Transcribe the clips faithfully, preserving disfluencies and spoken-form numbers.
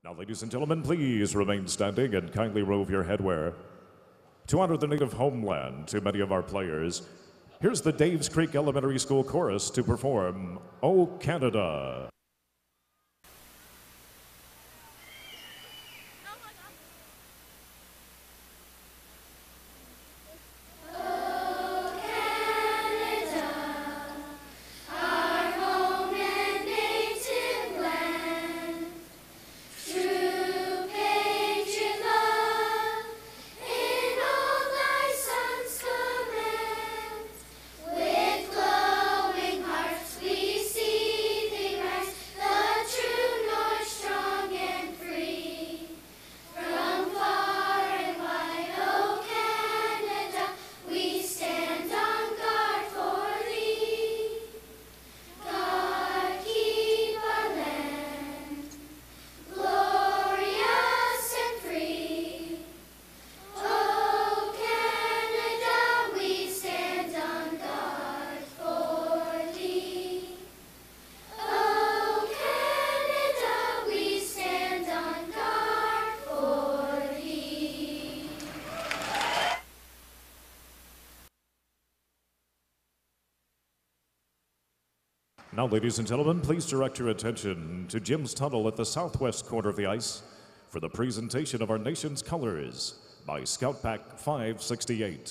Now, ladies and gentlemen, please remain standing and kindly remove your headwear. To honor the native homeland to many of our players, here's the Daves Creek Elementary School Chorus to perform "O Canada." Now, ladies and gentlemen, please direct your attention to Jim's Tunnel at the southwest corner of the ice for the presentation of our nation's colors by Scout Pack five sixty-eight.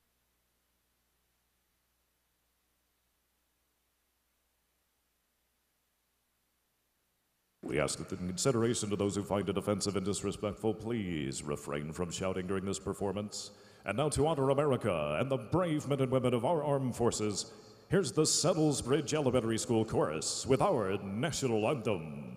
We ask that in consideration to those who find it offensive and disrespectful, please refrain from shouting during this performance. And now, to honor America and the brave men and women of our armed forces, here's the Settles Bridge Elementary School Chorus with our National Anthem.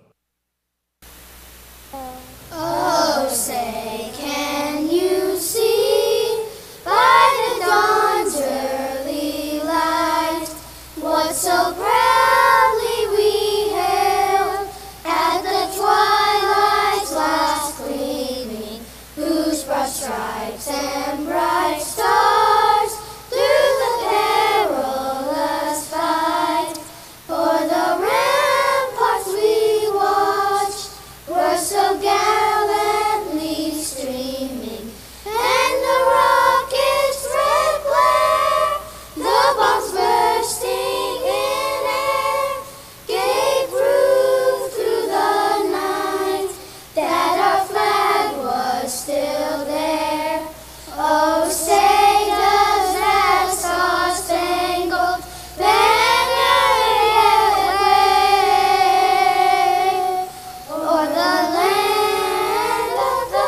Oh, say, can you see by the dawn's early light what so proudly we hailed at the twilight's last gleaming, whose broad stripes and bright stars through the perilous fight for the ramparts we watched were so gallantly streaming, and the rockets' red glare, the bombs bursting in air, gave proof through the night that our flag was still there. Oh, say does that star-spangled banner yet wave o'er the land of the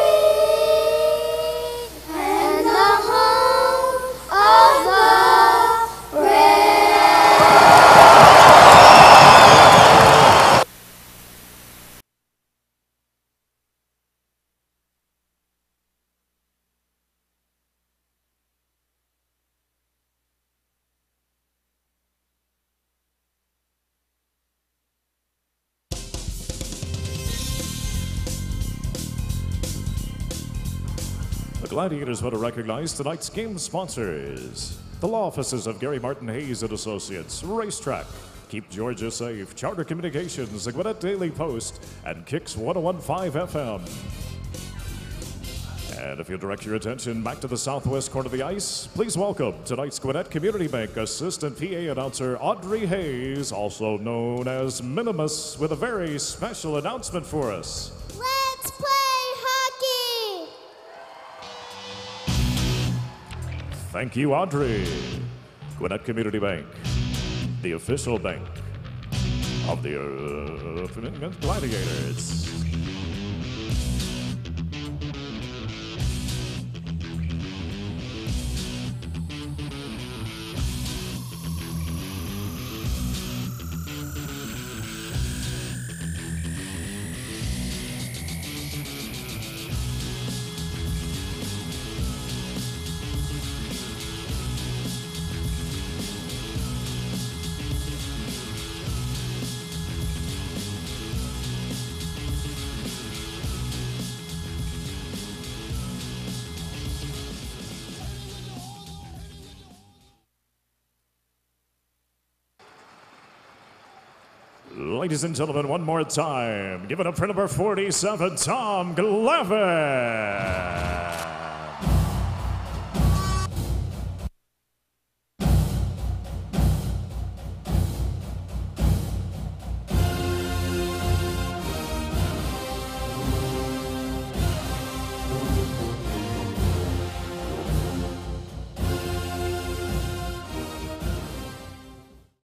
free and the home of the brave? The Gladiators want to recognize tonight's game sponsors: the law offices of Gary Martin Hayes and Associates, Racetrack, Keep Georgia Safe, Charter Communications, the Gwinnett Daily Post, and Kicks one oh one point five F M. And if you'll direct your attention back to the southwest corner of the ice, please welcome tonight's Gwinnett Community Bank Assistant P A announcer Audrey Hayes, also known as Minimus, with a very special announcement for us. Let's play hockey! Thank you, Audrey. Gwinnett Community Bank, the official bank of the uh, Gladiators. Ladies and gentlemen, one more time, give it up for number forty-seven, Tom Glavine.